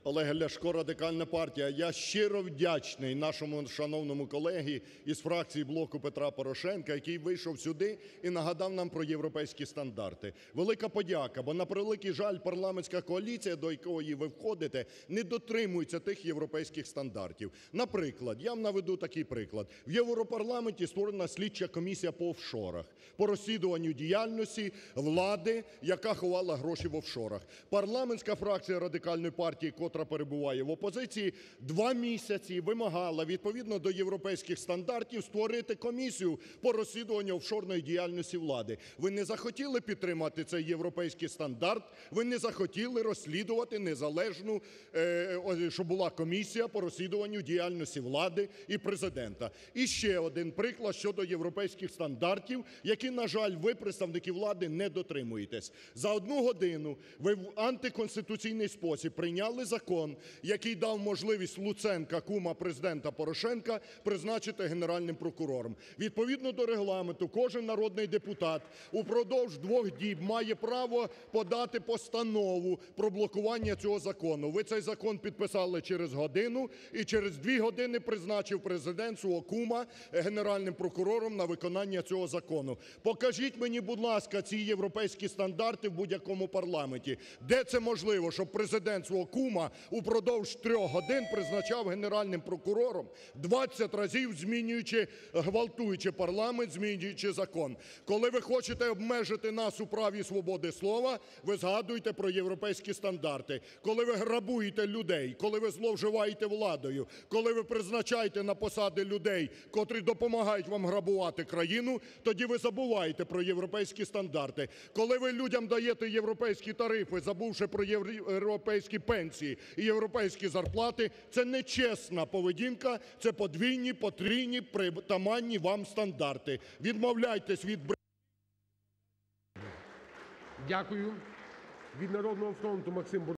Олег Ляшко, Радикальна партія. Я щиро вдячний нашому шановному колезі із фракції "Блоку Петра Порошенка", який вийшов сюди і нагадав нам про європейські стандарти. Велика подяка, бо, на превеликий жаль, парламентська коаліція, до якої ви входите, не дотримується тих європейських стандартів. Наприклад, я вам наведу такий приклад. В Європарламенті створена слідча комісія по офшорах, по розслідуванню діяльності влади, яка ховала гроші в офшорах. Парламентська фракція Радикальної партії, котра перебуває в опозиції, 2 місяці вимагала відповідно до європейських стандартів створити комісію по розслідуванню офшорної діяльності влади. Ви не захотіли підтримати цей європейський стандарт, ви не захотіли розслідувати незалежну, щоб була комісія по розслідуванню діяльності влади і Президента. І ще один приклад щодо європейських стандартів, які, на жаль, ви, представники влади, не дотримуєтесь. За 1 годину ви в антиконституційний спосіб прийняли закон, який дав можливість Луценка, кума Президента Порошенка, призначити Генеральним прокурором. Відповідно до Регламенту кожен народний депутат упродовж 2 діб має право подати постанову про блокування цього закону. Ви цей закон підписали через годину і через 2 години призначив Президент свого кума Генеральним прокурором на виконання цього закону. Покажіть мені, будь ласка, ці європейські стандарти в будь-якому парламенті. Де це можливо, щоб Президент свого кума упродовж 3 годин призначав Генеральним прокурором, 20 разів змінюючи, гвалтуючи парламент, змінюючи закон? Коли ви хочете обмежити нас у праві свободи слова, ви згадуєте про європейські стандарти. Коли ви грабуєте людей, коли ви зловживаєте владою, коли ви призначаєте на посади людей, котрі допомагають вам грабувати країну, тоді ви забуваєте про європейські стандарти. Коли ви людям даєте європейські тарифи, забувши про європейські пенсії і європейські зарплати, це нечесна поведінка, це подвійні, потрійні, притаманні вам стандарти. Відмовляйтесь від Дякую. Від "Народного фронту" Максим Бурбак.